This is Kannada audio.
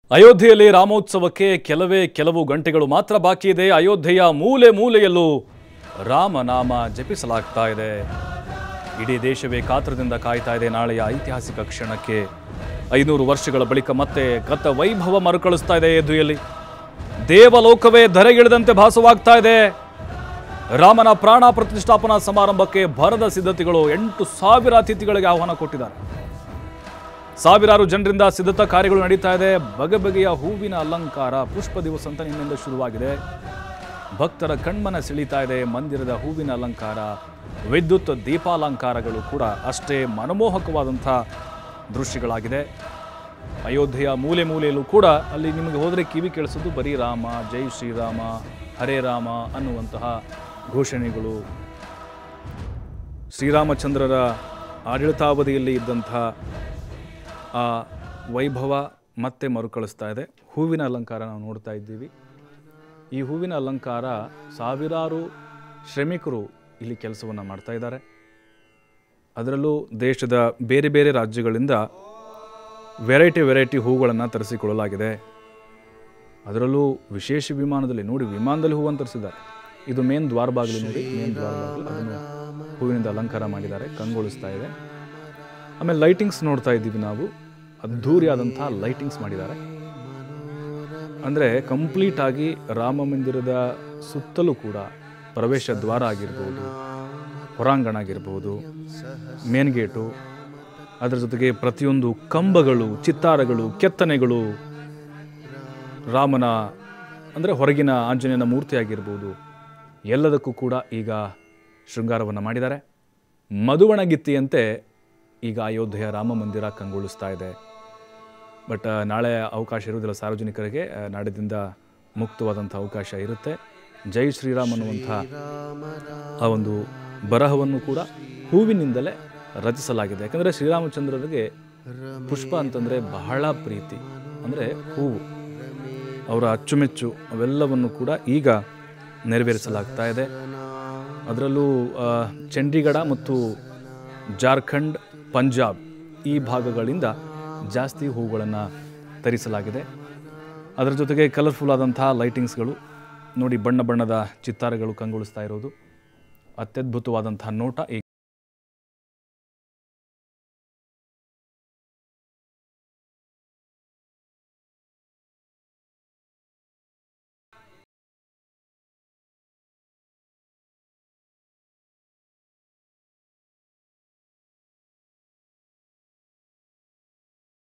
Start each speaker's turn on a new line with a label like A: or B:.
A: ಅಯೋಧ್ಯೆಯಲ್ಲಿ ರಾಮೋತ್ಸವಕ್ಕೆ ಕೆಲವು ಗಂಟೆಗಳು ಮಾತ್ರ ಬಾಕಿ ಇದೆ. ಅಯೋಧ್ಯೆಯ ಮೂಲೆ ಮೂಲೆಯಲ್ಲೂ ರಾಮನಾಮ ಜಪಿಸಲಾಗ್ತಾ ಇದೆ. ಇಡೀ ದೇಶವೇ ಕಾತರದಿಂದ ಕಾಯ್ತಾ ಇದೆ ನಾಳೆಯ ಐತಿಹಾಸಿಕ ಕ್ಷಣಕ್ಕೆ. 500 ವರ್ಷಗಳ ಬಳಿಕ ಮತ್ತೆ ಗತ ವೈಭವ ಮರುಕಳಿಸ್ತಾ ಇದೆ ಅಯೋಧ್ಯೆಯಲ್ಲಿ. ದೇವಲೋಕವೇ ಧರೆಗಿಳಿದಂತೆ ಭಾಸವಾಗ್ತಾ ಇದೆ. ರಾಮನ ಪ್ರಾಣ ಪ್ರತಿಷ್ಠಾಪನಾ ಸಮಾರಂಭಕ್ಕೆ ಭರದ ಸಿದ್ಧತೆಗಳು. 8,000 ಅತಿಥಿಗಳಿಗೆ ಆಹ್ವಾನ ಕೊಟ್ಟಿದ್ದಾರೆ. ಸಾವಿರಾರು ಜನರಿಂದ ಸಿದ್ಧತಾ ಕಾರ್ಯಗಳು ನಡೀತಾ ಇದೆ. ಬಗೆ ಬಗೆಯ ಹೂವಿನ ಅಲಂಕಾರ, ಪುಷ್ಪ ದಿವಸ ಅಂತ ನಿನ್ನಿಂದ ಶುರುವಾಗಿದೆ. ಭಕ್ತರ ಕಣ್ಮನ ಸೆಳೀತಾ ಇದೆ. ಮಂದಿರದ ಹೂವಿನ ಅಲಂಕಾರ, ವಿದ್ಯುತ್ ದೀಪಾಲಂಕಾರಗಳು ಕೂಡ ಅಷ್ಟೇ ಮನಮೋಹಕವಾದಂಥ ದೃಶ್ಯಗಳಾಗಿದೆ. ಅಯೋಧ್ಯೆಯ ಮೂಲೆ ಮೂಲೆಯಲ್ಲೂ ಕೂಡ ಅಲ್ಲಿ ನಿಮಗೆ ಹೋದರೆ ಕಿವಿ ಕೇಳಿಸೋದು ಬರೀ ರಾಮ, ಜೈ ಶ್ರೀರಾಮ, ಹರೇ ರಾಮ ಅನ್ನುವಂತಹ ಘೋಷಣೆಗಳು. ಶ್ರೀರಾಮಚಂದ್ರರ ಆಡಳಿತಾವಧಿಯಲ್ಲಿ ಇದ್ದಂಥ ಆ ವೈಭವ ಮತ್ತೆ ಮರುಕಳಿಸ್ತಾ ಇದೆ. ಹೂವಿನ ಅಲಂಕಾರ ನಾವು ನೋಡ್ತಾ ಇದ್ದೀವಿ. ಈ ಹೂವಿನ ಅಲಂಕಾರ ಸಾವಿರಾರು ಶ್ರಮಿಕರು ಇಲ್ಲಿ ಕೆಲಸವನ್ನು ಮಾಡ್ತಾ ಇದ್ದಾರೆ. ಅದರಲ್ಲೂ ದೇಶದ ಬೇರೆ ಬೇರೆ ರಾಜ್ಯಗಳಿಂದ ವೆರೈಟಿ ಹೂಗಳನ್ನು ತರಿಸಿಕೊಳ್ಳಲಾಗಿದೆ. ಅದರಲ್ಲೂ ವಿಶೇಷ ವಿಮಾನದಲ್ಲಿ ನೋಡಿ, ವಿಮಾನದಲ್ಲಿ ಹೂವನ್ನು ತರಿಸಿದ್ದಾರೆ. ಇದು ಮೇನ್ ದ್ವಾರ ಬಾಗಿಲು ನೋಡಿ, ಮೇನ್ ದ್ವಾರ ಬಾಗಿಲು ಅದನ್ನು ಹೂವಿನಿಂದ ಅಲಂಕಾರ ಮಾಡಿದ್ದಾರೆ, ಕಂಗೊಳಿಸ್ತಾ ಇದೆ. ಆಮೇಲೆ ಲೈಟಿಂಗ್ಸ್ ನೋಡ್ತಾ ಇದ್ದೀವಿ ನಾವು, ಅದ್ಧೂರಿಯಾದಂಥ ಲೈಟಿಂಗ್ಸ್ ಮಾಡಿದ್ದಾರೆ. ಅಂದರೆ ಕಂಪ್ಲೀಟಾಗಿ ರಾಮ ಮಂದಿರದ ಸುತ್ತಲೂ ಕೂಡ ಪ್ರವೇಶ ದ್ವಾರ ಆಗಿರ್ಬೋದು, ಹೊರಾಂಗಣ ಆಗಿರ್ಬೋದು, ಮೇನ್ ಗೇಟು, ಅದರ ಜೊತೆಗೆ ಪ್ರತಿಯೊಂದು ಕಂಬಗಳು, ಚಿತ್ತಾರಗಳು, ಕೆತ್ತನೆಗಳು, ರಾಮನ ಅಂದರೆ ಹೊರಗಿನ ಆಂಜನೇಯನ ಮೂರ್ತಿ ಆಗಿರ್ಬೋದು, ಎಲ್ಲದಕ್ಕೂ ಕೂಡ ಈಗ ಶೃಂಗಾರವನ್ನು ಮಾಡಿದ್ದಾರೆ. ಮಧುವಣಗಿತ್ತಿಯಂತೆ ಈಗ ಅಯೋಧ್ಯೆಯ ರಾಮ ಮಂದಿರ ಕಂಗೊಳಿಸ್ತಾ ಇದೆ. ಬಟ್ ನಾಳೆ ಅವಕಾಶ ಇರುವುದಿಲ್ಲ ಸಾರ್ವಜನಿಕರಿಗೆ. ನಾಡಿದಿಂದ ಮುಕ್ತವಾದಂಥ ಅವಕಾಶ ಇರುತ್ತೆ. ಜೈ ಶ್ರೀರಾಮ್ ಅನ್ನುವಂಥ ಆ ಒಂದು ಬರಹವನ್ನು ಕೂಡ ಹೂವಿನಿಂದಲೇ ರಚಿಸಲಾಗಿದೆ. ಯಾಕಂದರೆ ಶ್ರೀರಾಮಚಂದ್ರರಿಗೆ ಪುಷ್ಪ ಅಂತಂದರೆ ಬಹಳ ಪ್ರೀತಿ, ಅಂದರೆ ಹೂವು, ಅವರ ಅಚ್ಚುಮೆಚ್ಚು ಅವೆಲ್ಲವನ್ನು ಕೂಡ ಈಗ ನೆರವೇರಿಸಲಾಗ್ತಾ ಇದೆ. ಅದರಲ್ಲೂ ಚಂಡೀಗಢ ಮತ್ತು ಜಾರ್ಖಂಡ್, ಪಂಜಾಬ್ ಈ ಭಾಗಗಳಿಂದ ಜಾಸ್ತಿ ಹೂಗಳನ್ನು ತರಿಸಲಾಗಿದೆ. ಅದರ ಜೊತೆಗೆ ಕಲರ್ಫುಲ್ ಆದಂಥ ಲೈಟಿಂಗ್ಸ್ಗಳು ನೋಡಿ, ಬಣ್ಣ ಬಣ್ಣದ ಚಿತ್ತಾರಗಳು ಕಂಗೊಳಿಸ್ತಾ ಇರೋದು, ಅತ್ಯದ್ಭುತವಾದಂಥ ನೋಟ.